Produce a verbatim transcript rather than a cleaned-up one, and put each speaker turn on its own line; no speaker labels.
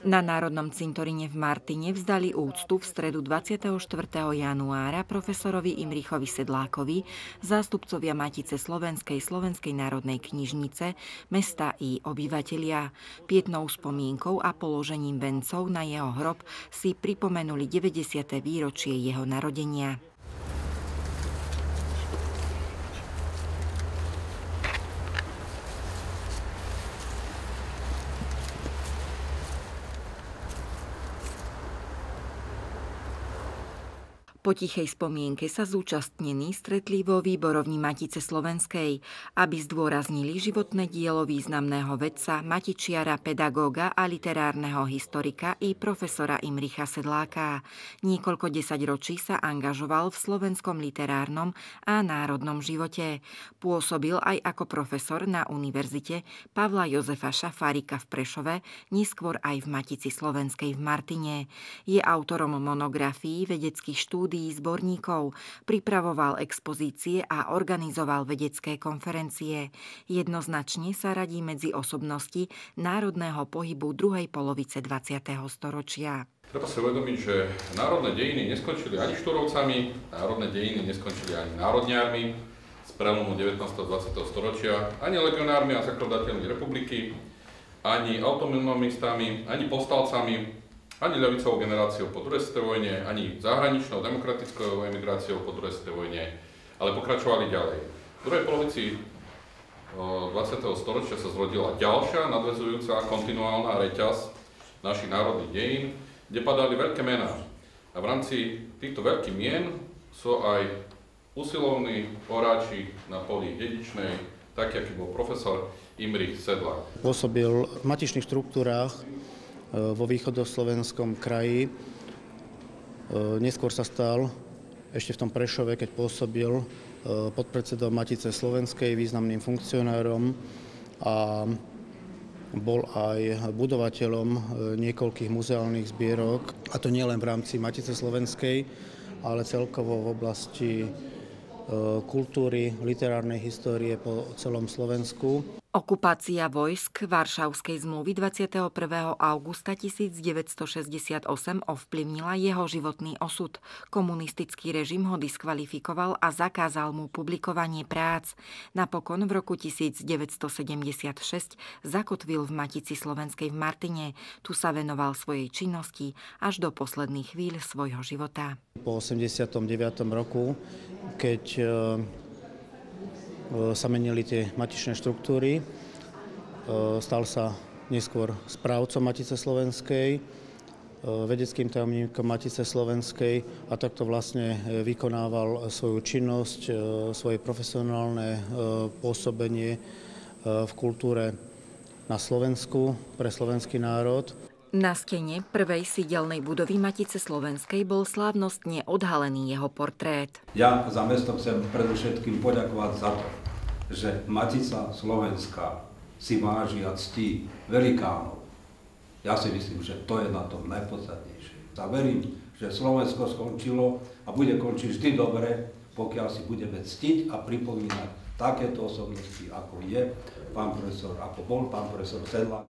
Na Národnom cintoríne v Martine vzdali úctu v stredu dvadsiateho štvrtého januára profesorovi Imrichovi Sedlákovi zástupcovia Matice slovenskej Slovenskej národnej knižnice, mesta i obyvatelia. Pietnou spomienkou a položením vencov na jeho hrob si pripomenuli deväťdesiate výročie jeho narodenia. Po tichej spomienke sa zúčastnení stretli vo výborovni Matice slovenskej, aby zdôraznili životné dielo významného vedca, matičiara, pedagóga a literárneho historika i profesora Imricha Sedláka. Niekoľko desaťročí sa angažoval v slovenskom literárnom a národnom živote. Pôsobil aj ako profesor na Univerzite Pavla Jozefa Šafárika v Prešove, neskôr aj v Matici slovenskej v Martine. Je autorom monografií, vedeckých štúdií, zborníkov, pripravoval expozície a organizoval vedecké konferencie. Jednoznačne sa radí medzi osobnosti národného pohybu druhej polovice dvadsiateho storočia.
Treba si uvedomiť, že národné dejiny neskončili ani Štúrovcami, národné dejiny neskončili ani národniarmi z prelomu devätnásteho a dvadsiateho storočia, ani legionármi a zakladateľmi republiky, ani autonomistami, ani povstalcami, ani ľavicovou generáciou po druhej svetovej vojne, ani zahraničnou demokratickou emigráciou po druhej svetovej vojne, ale pokračovali ďalej. V druhej polovici dvadsiateho storočia sa zrodila ďalšia nadväzujúca kontinuálna reťaz našich národných dejín, kde padali veľké mená. A v rámci týchto veľkých mien sú aj usilovní oráči na poli dedičnej, taký, aký bol profesor Imrich Sedlák.
Pôsobil v matičných štruktúrách vo východoslovenskom kraji. Neskôr sa stal ešte v tom Prešove, keď pôsobil podpredsedom Matice slovenskej, významným funkcionárom a bol aj budovateľom niekoľkých muzeálnych zbierok, a to nielen v rámci Matice slovenskej, ale celkovo v oblasti kultúry, literárnej histórie po celom Slovensku.
Okupácia vojsk Varšavskej zmluvy dvadsiateho prvého augusta tisícdeväťstošesťdesiatosem ovplyvnila jeho životný osud. Komunistický režim ho diskvalifikoval a zakázal mu publikovanie prác. Napokon v roku tisícdeväťstosedemdesiatšesť zakotvil v Matici slovenskej v Martine. Tu sa venoval svojej činnosti až do posledných chvíľ svojho života.
Po osemdesiatom deviatom roku, keď sa menili tie matičné štruktúry, stal sa neskôr správcom Matice slovenskej, vedeckým tajomníkom Matice slovenskej a takto vlastne vykonával svoju činnosť, svoje profesionálne pôsobenie v kultúre na Slovensku pre slovenský národ.
Na stene prvej sídelnej budovy Matice slovenskej bol slávnostne odhalený jeho portrét.
Ja za mesto chcem predovšetkým poďakovať za to, že Matica slovenská si váži a ctí velikánov. Ja si myslím, že to je na tom najpodstatnejšie. A verím, že Slovensko skončilo a bude končiť vždy dobre, pokiaľ si budeme ctiť a pripomínať takéto osobnosti, ako je pán profesor, ako bol pán profesor Sedlák.